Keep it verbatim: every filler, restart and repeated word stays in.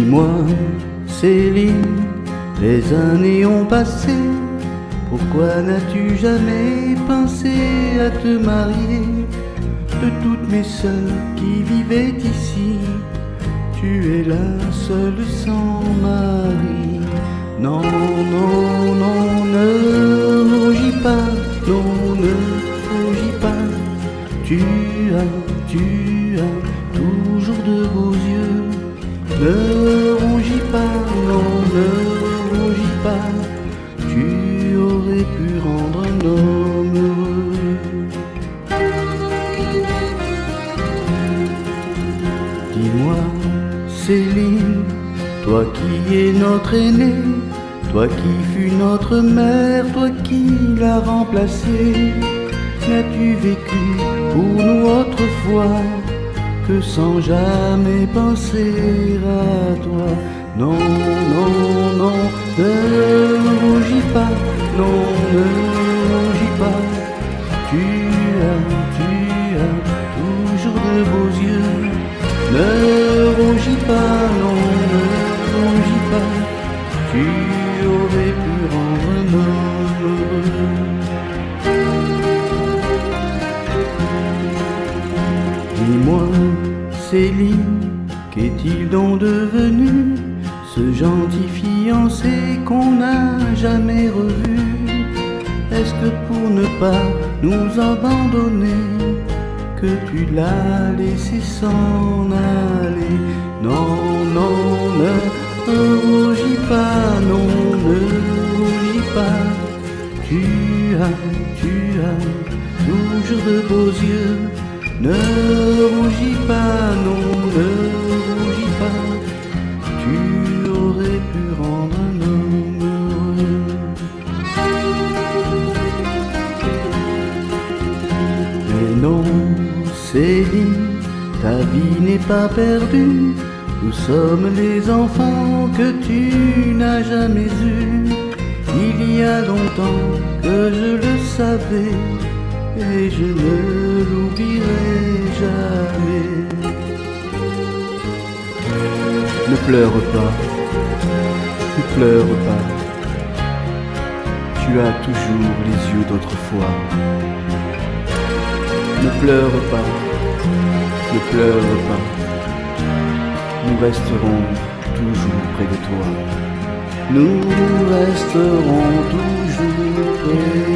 Dis-moi, Céline, les années ont passé, pourquoi n'as-tu jamais pensé à te marier? De toutes mes sœurs qui vivaient ici, tu es la seule sans mari. Non, non, non, ne rougis pas, non, ne rougis pas. Tu as, tu as toujours de beaux yeux. Ne rougis pas, non, ne rougis pas. Tu aurais pu rendre un homme heureux. Dis-moi, Céline, toi qui es notre aînée, toi qui fus notre mère, toi qui l'as remplacée, n'as-tu vécu pour nous autrefois que sans jamais penser à toi? Non, non, non, ne rougis pas, non, ne rougis pas. Tu as, tu as toujours de beaux yeux. Ne rougis pas, non, ne rougis pas. Tu aurais pu rendre un homme heureux. Dis-moi, Céline, qu'est-il donc devenu, ce gentil fiancé qu'on n'a jamais revu? Est-ce que pour ne pas nous abandonner, que tu l'as laissé s'en aller? Non, non, ne rougis pas, non, ne rougis pas. Tu as, tu as toujours de beaux yeux. Ne rougis pas, non, ne rougis pas. Tu aurais pu rendre un homme heureux. Mais non, Céline, ta vie n'est pas perdue. Nous sommes les enfants que tu n'as jamais eus. Il y a longtemps que je le savais, et je ne l'oublierai jamais. Ne pleure pas, ne pleure pas. Tu as toujours les yeux d'autrefois. Ne pleure pas, ne pleure pas. Nous resterons toujours près de toi. Nous resterons toujours près de toi.